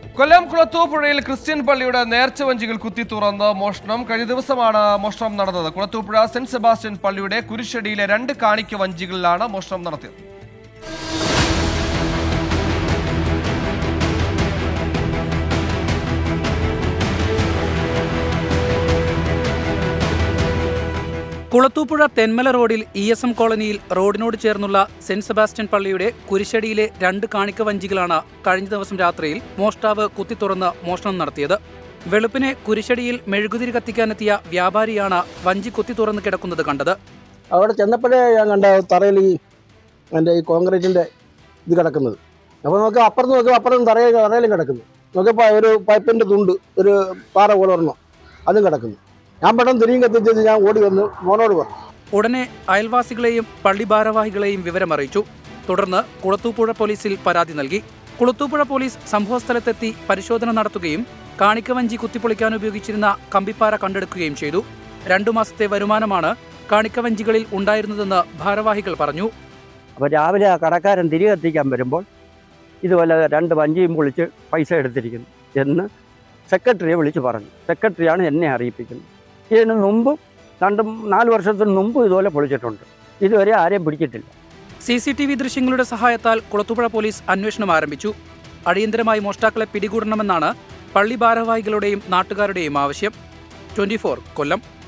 കൊല്ലം കുളത്തൂപ്പുഴയിൽ Christian പള്ളിയുടെ നേർച്ചവഞ്ചികൾ കുത്തി തുറന്ന് മോഷണം. കഴിഞ്ഞ ദിവസമാണ് മോഷണം നടന്നത്. കുളത്തൂപ്പുഴ സെന്റ് സെബാസ്റ്റ്യൻ പള്ളിയുടെ കുരിശടിയിലെ 2 കാണിക്ക വഞ്ചികളിലാണ് മോഷണം നടത്തിയത്. കുളത്തൂപ്പുഴ തെന്മല റോഡിൽ ESM കോളനിയിൽ റോഡിനോട് ചേർന്നുള്ള സെന്റ് സെബാസ്റ്റ്യൻ പള്ളിയുടെ കുരിശടിയിലെ 2 കാണിക്ക വഞ്ചികളാണ് കഴിഞ്ഞ ദിവസം രാത്രിയിൽ മോഷ്ടാവ് കുത്തിത്തുറന്ന് മോഷണം നടത്തിയത്. വെളുപ്പിനെ കുരിശടിയിൽ മെഴുകുതിരി കത്തിക്കാനെത്തിയ വ്യാപാരിയാണ് വഞ്ചി കുത്തി തുറന്ന് കിടക്കുന്നത് കണ്ടത്. അവിടെ ചെന്നപ്പോഴേ ഞാൻ കണ്ട തറയിൽ ഈ കോൺക്രീറ്റിന്റെ ഇത് കിടക്കുന്നത്. അപ്പോൾ നമുക്ക് അപ്പുറം തറയിലും കിടക്കുന്നു. നോക്കിയപ്പോൾ ഒരു പൈപ്പിന്റെ തുണ്ട്, ഒരു പാറ പോലെ ഒരെണ്ണം അതും കിടക്കുന്നു. ഞാൻ പെട്ടെന്ന് തിരിയും കത്തിച്ച് ഞാൻ ഓടി വന്നു മോനോട് പറഞ്ഞു. ഉടനെ അയൽവാസികളെയും പള്ളി ഭാരവാഹികളെയും വിവരമറിയിച്ചു. തുടർന്ന് കുളത്തൂപ്പുഴ പോലീസിൽ പരാതി നൽകി. കുളത്തൂപ്പുഴ പോലീസ് സംഭവസ്ഥലത്തെത്തി പരിശോധന നടത്തുകയും കാണിക്കവഞ്ചി കുത്തിപ്പൊളിക്കാൻ ഉപയോഗിച്ചിരുന്ന കമ്പിപ്പാറ കണ്ടെടുക്കുകയും ചെയ്തു. 2 മാസത്തെ വരുമാനമാണ് കാണിക്കവഞ്ചികളിൽ ഉണ്ടായിരുന്നതെന്ന് ഭാരവാഹികൾ പറഞ്ഞു. അപ്പോൾ രാവിലെ ആ കടക്കാരൻ തിരി കത്തിക്കാൻ വരുമ്പോൾ ഇതുപോലെ 2 വഞ്ചിയും പൊളിച്ച് പൈസ എടുത്തിരിക്കുന്നു എന്ന് സെക്രട്ടറിയെ വിളിച്ച് പറഞ്ഞു. സെക്രട്ടറിയാണ് എന്നെ അറിയിപ്പിക്കുന്നത്. ഇതിന് മുമ്പും 4 വർഷത്തിന് മുമ്പ് ഇതുപോലെ പൊളിച്ചിട്ടുണ്ട്. ഇതുവരെ ആരെയും പിടിച്ചിട്ടില്ല. CCTV ദൃശ്യങ്ങളുടെ സഹായത്താൽ കുളത്തൂപ്പുഴ പോലീസ് അന്വേഷണം ആരംഭിച്ചു. അടിയന്തരമായി മോഷ്ടാക്കളെ പിടികൂടണമെന്നാണ് പള്ളി ഭാരവാഹികളുടെയും നാട്ടുകാരുടെയും ആവശ്യം. 24 കൊല്ലം.